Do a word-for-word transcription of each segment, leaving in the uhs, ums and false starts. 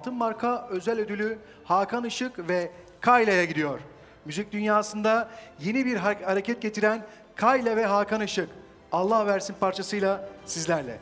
Altın Marka özel ödülü Hakan Işık ve Kayla'ya gidiyor. Müzik dünyasında yeni bir hareket getiren Kayla ve Hakan Işık, Allah versin parçasıyla sizlerle.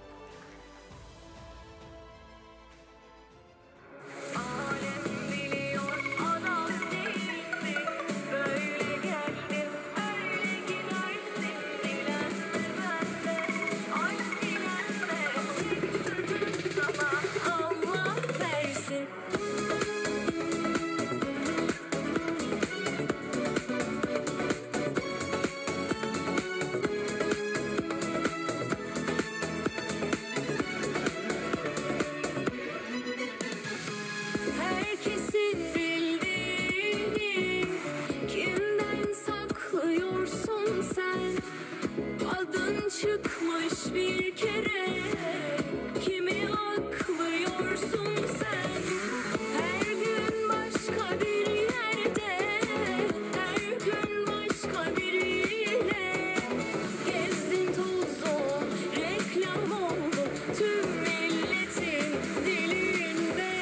Çıkmış bir kere, kimi aklıyorsun sen? Her gün başka bir yerde, her gün başka biriyle gezdin tozdun, reklam oldu tüm milletin dilinde.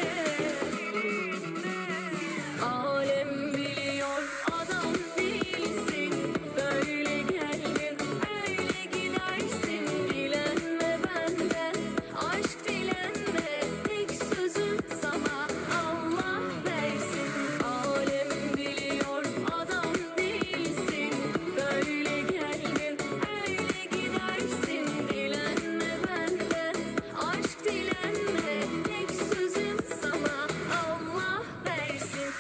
Alem biliyor adam değilsin, böyle geldin öyle gidersin. Dilenme benden, aşk dilenme, tek sözüm sana Allah versin. Alem biliyor adam değilsin, böyle geldin öyle gidersin. Dilenme benden, aşk dilenme, tek sözüm sana Allah versin.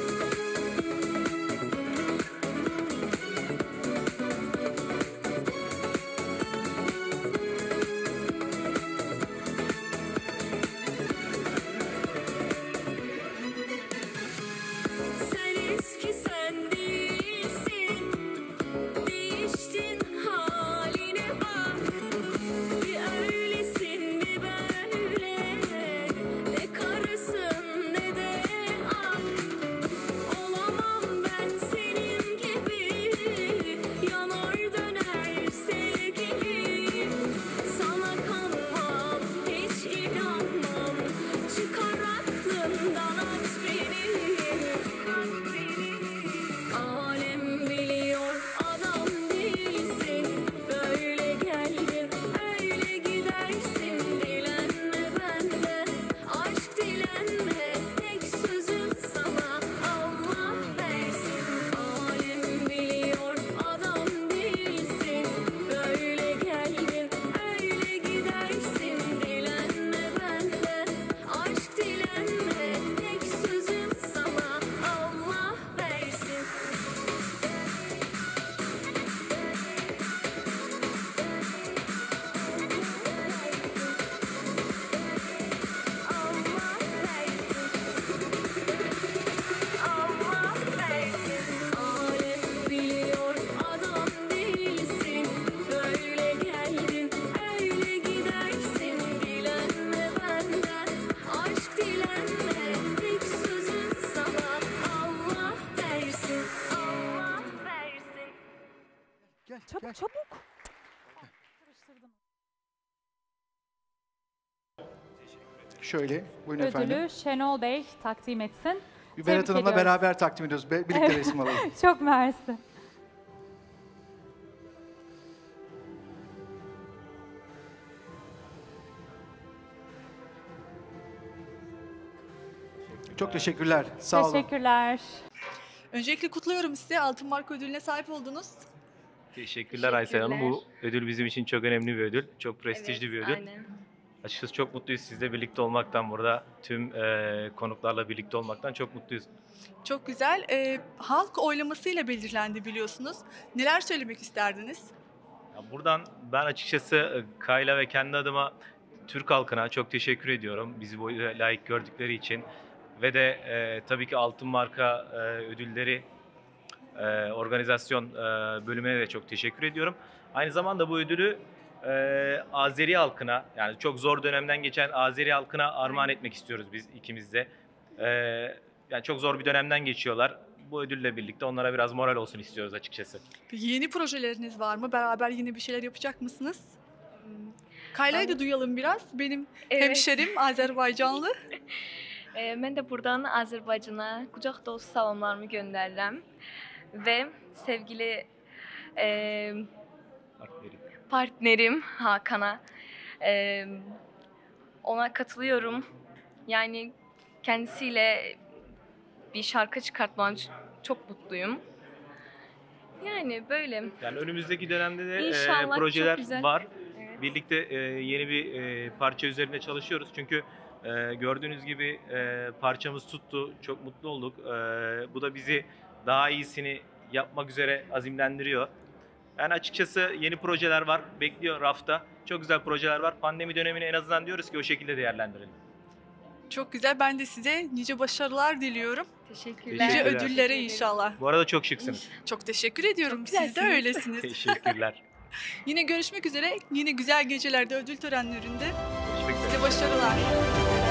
Sen eski sen değilsin, değiştin haline bak. Bir öylesin bir böyle, ne karısın ne de ak. Olamam ben senin gibi, yanar döner sevgilim. Sana kanmam, hiç inanmam, çıkar aklından at beni. Alem biliyor adam değilsin, böyle geldin öyle gidersin. Dilenme benden, aşk dilenme, tek sözüm sana Allah versin. Alem biliyor adam değilsin, böyle geldin öyle gidersin. Dilenme benden, aşk dilenme, tek sözüm sana Allah versin. Allah versin. Alem biliyor adam değilsin, böyle geldin öyle gidersin. Dilenme benden, aşk dilenme, tek sözüm sana Allah versin. Allah versin. Gel, Çabuk gel. çabuk. Karıştırdım. Şöyle, buyurun efendim. Ödülü Şenol Bey takdim etsin. Bir Berat Tebrik Hanım'la ediyoruz. beraber takdim ediyoruz. Be- Birlikte resim alalım. Çok mersi. Çok teşekkürler. Sağ olun. Teşekkürler. Öncelikle kutluyorum sizi. Altın Marka ödülüne sahip oldunuz. Teşekkürler Aysel Hanım. Bu ödül bizim için çok önemli bir ödül. Çok prestijli bir ödül. Aynen. Açıkçası çok mutluyuz sizle birlikte olmaktan burada. Tüm e, konuklarla birlikte olmaktan çok mutluyuz. Çok güzel. Ee, halk oylamasıyla belirlendi biliyorsunuz. Neler söylemek isterdiniz? Ya buradan ben açıkçası e, Kayla ve kendi adıma Türk halkına çok teşekkür ediyorum. Bizi bu ödüle layık gördükleri için. Ve de e, tabii ki Altın Marka e, ödülleri e, organizasyon e, bölümüne de çok teşekkür ediyorum. Aynı zamanda bu ödülü e, Azeri halkına, yani çok zor dönemden geçen Azeri halkına armağan etmek istiyoruz biz ikimiz de. E, yani çok zor bir dönemden geçiyorlar. Bu ödülle birlikte onlara biraz moral olsun istiyoruz açıkçası. Peki yeni projeleriniz var mı? Beraber yeni bir şeyler yapacak mısınız? Kayla'yı da duyalım biraz. Benim Evet. hemşerim Azerbaycanlı. Ee, Mən də buradan Azərbaycana qucaq dolusu salamlarımı göndərirəm və sevgili e, Partnerim. partnerim Hakan'a e, ona katılıyorum. Yani kendisiyle bir şarkı çıkartmam ç- çok mutluyum. Yani böyle. Yani önümüzdeki dönemde de e, İnşallah, çok projeler güzel. var. Evet. Birlikte e, yeni bir e, parça üzerinde çalışıyoruz. Çünkü e, gördüğünüz gibi e, parçamız tuttu. Çok mutlu olduk. E, bu da bizi daha iyisini yapmak üzere azimlendiriyor. Yani açıkçası yeni projeler var. Bekliyor rafta. Çok güzel projeler var. Pandemi dönemini en azından diyoruz ki o şekilde değerlendirelim. Çok güzel. Ben de size nice başarılar diliyorum. Teşekkürler. Nice Teşekkürler. ödüllere inşallah. Bu arada çok şıksınız. Çok teşekkür ediyorum. Çok Siz de güzelsiniz. öylesiniz. Teşekkürler. Yine görüşmek üzere. Yine güzel gecelerde, ödül törenlerinde. Görüşmek üzere. Size başarılar.